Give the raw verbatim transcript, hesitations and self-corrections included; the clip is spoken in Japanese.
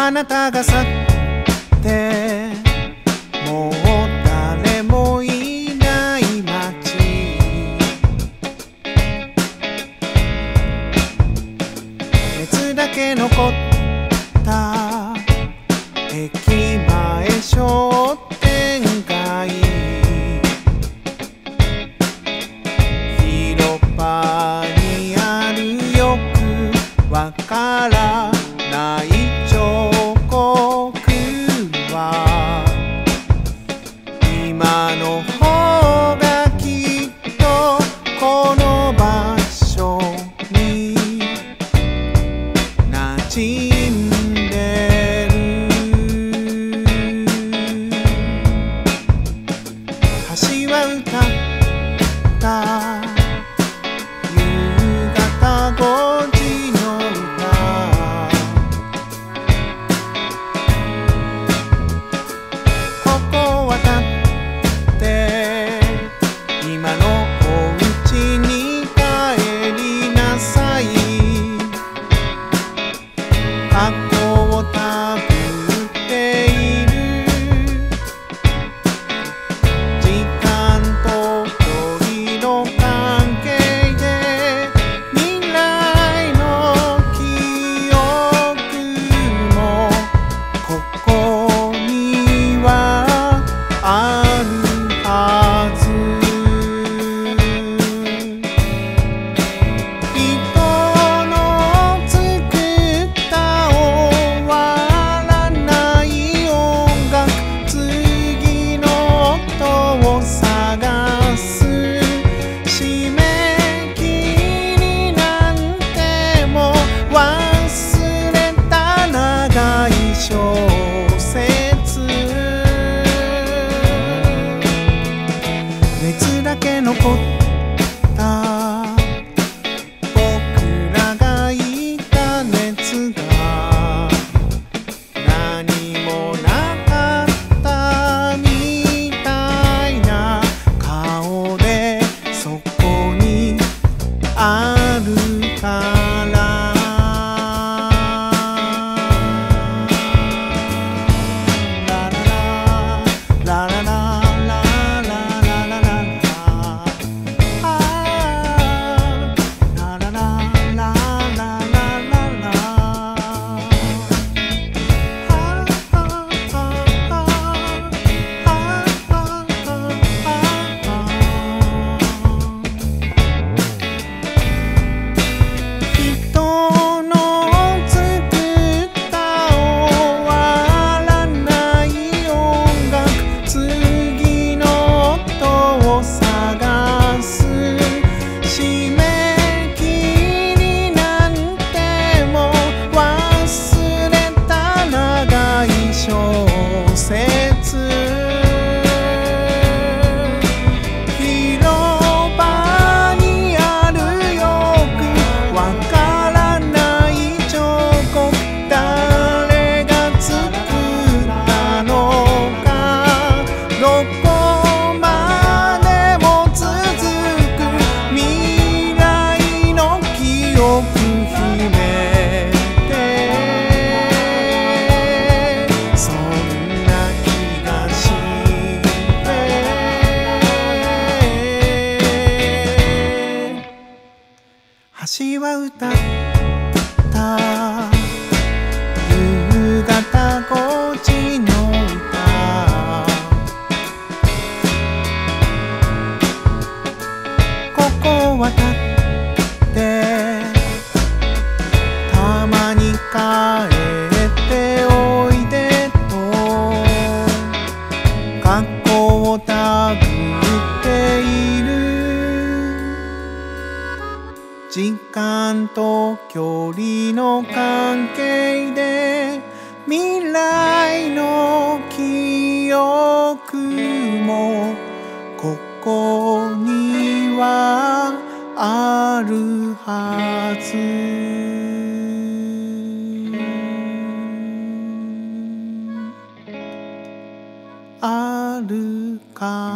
あなたが去ってもう誰もいない街、熱だけ残った駅前商店街、広場にあるよくわからない彫刻は今の方がきっとこの場所に馴染んでる。橋は歌った夕方ごじの歌、ここは立って今のお家に帰りなさい。過去をたぐっている時間と距離の関係で未来の記憶もここにはあるはず。人の作った終わらない音楽、次の音を探す締め切りなんても忘れた長い小説、熱だけ残った僕らがいた熱が何もなかったみたいな顔でそこにあるからララララララララララララあーララララララララ人の作った終わらない音楽、次の音を探す締め切りなんても忘れた長い小説、広場にあるよくわからない彫刻、誰が作ったのか、どこまでも続く未来の記憶秘めて、そんな気がして橋は歌った夕方ごじの歌、ここは立ってたまに帰っておいでと過去をたぐっている時間と距離の関係で未来の記憶もここにはあるはず。あるか